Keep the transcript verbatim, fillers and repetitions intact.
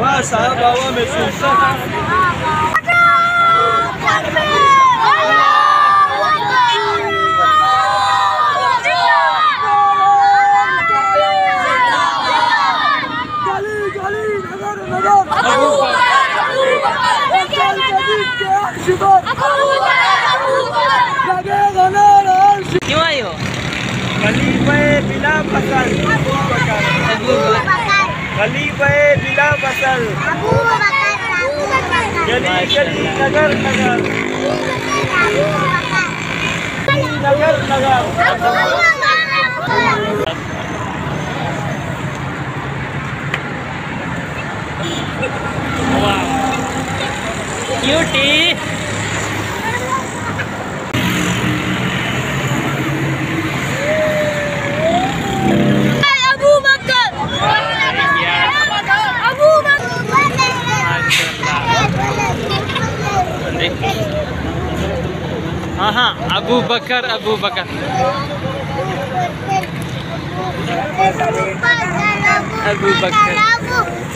वाह साहब बाबा में क्यों आई हो? गली पे बिला फसल गली पे बिला फसल गली गली नगर नगर नगर नगर क्यूटी हाँ हाँ अबू बकर अबू बकर अबू बकर